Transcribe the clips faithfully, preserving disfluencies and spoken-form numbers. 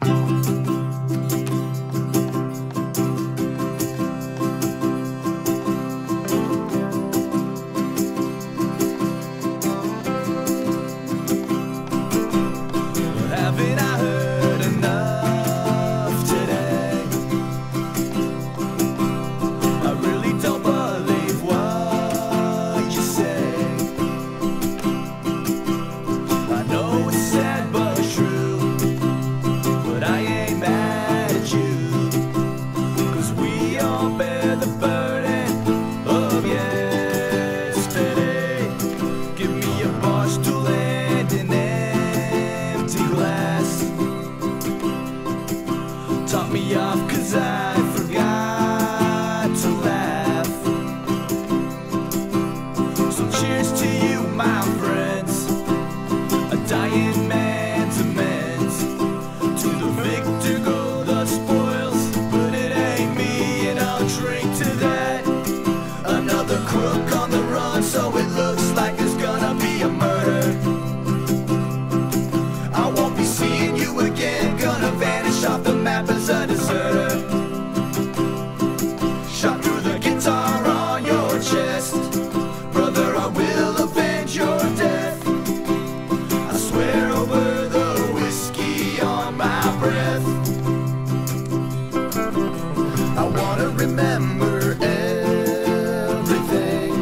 Haven't I heard enough today? I really don't believe what you say. I know it's sad but true, but I ain't mad at you, 'cause we all bear the burden of yesterday. Give me a bar stool and an empty glass. Top me off 'cause I forgot to laugh. So cheers to you, my friends, a dying man's amends. To the victor go the spoils, but it ain't me, and I'll drink to that. Another crook on the run, so it looks like there's gonna be a murder. I won't be seeing you again, gonna vanish off the map as a deserter. Shot through the guitar on your chest, brother, I will avenge your death. I swear over the whiskey on my breath. I wanna remember everything,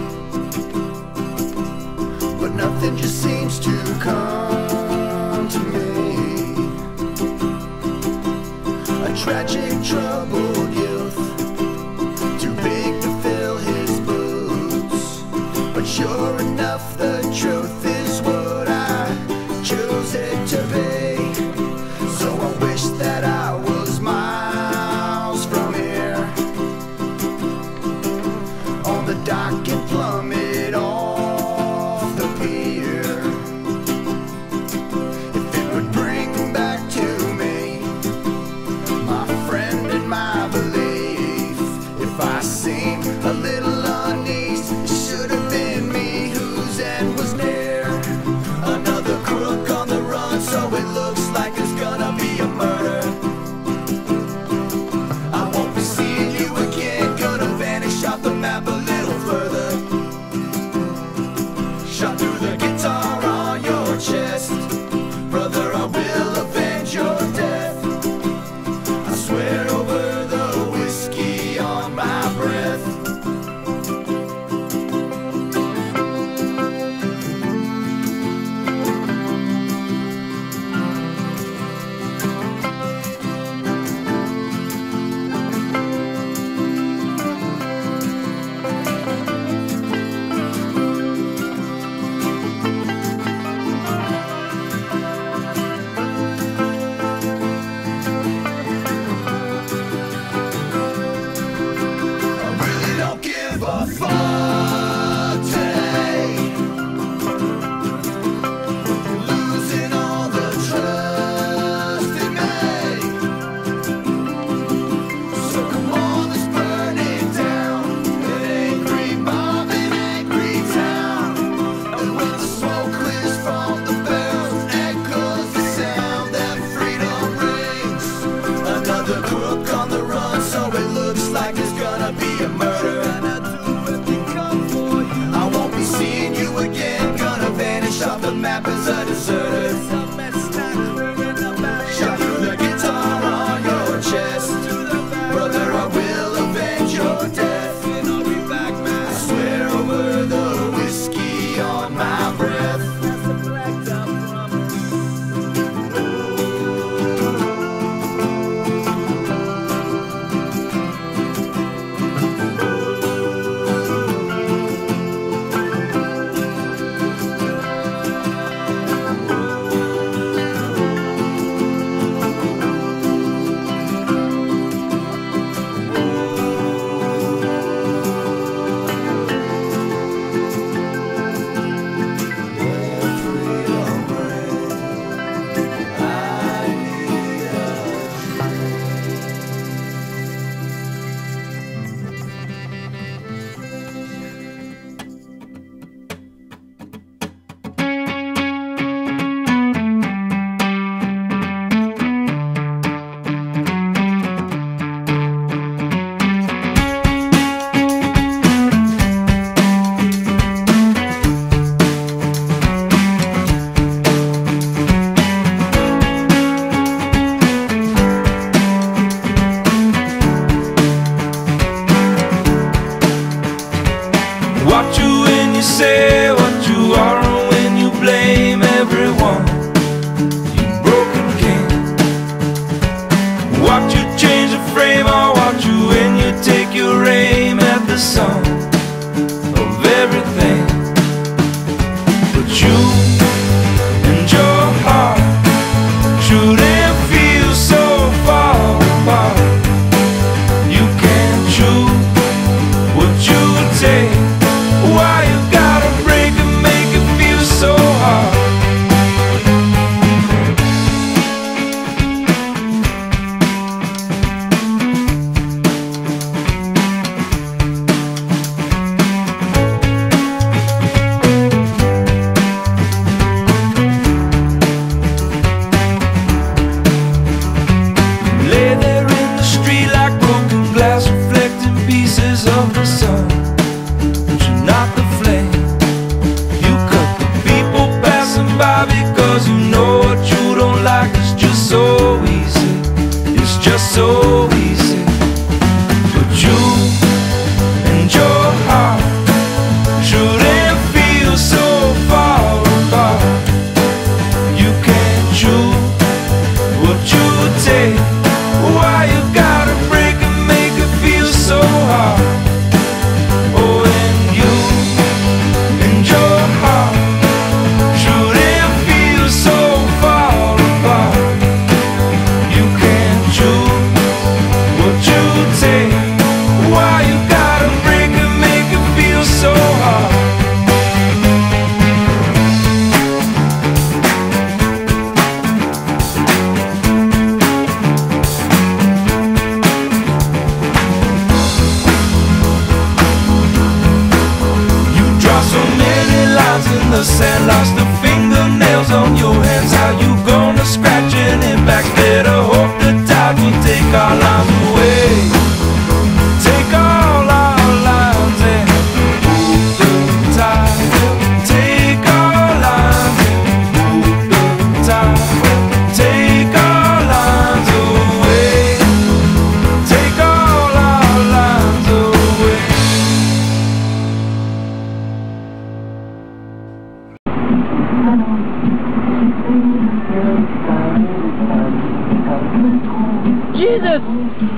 but nothing just seems to come to me. A tragic, troubled youth, too big to fill his boots. But sure enough, the truth is what I chose it to be. So I wish that I was miles from here, on the dock and plummet off the pier. If it would bring back to me my friend and my watch you change the frame, I'll watch you when you take your aim at the sum of everything. But you and your heart shouldn't feel so far apart. You can't choose what you take. Why you gotta break and make it feel so hard? Of the sun, but you're not the flame. You cut the people passing by because you know what you don't like is just so easy. It's just so easy. But you and your heart shouldn't feel so far apart. You can't choose what you take. Why you gotta break and make it feel so hard? The sand lost the fingernails on your hands. How you gonna scratch any back? Better hope the tide will take our lines away. Take all our lines and move the tide. Take our lines and move the tide. Take our lines away. Take all our lines away. Jesus!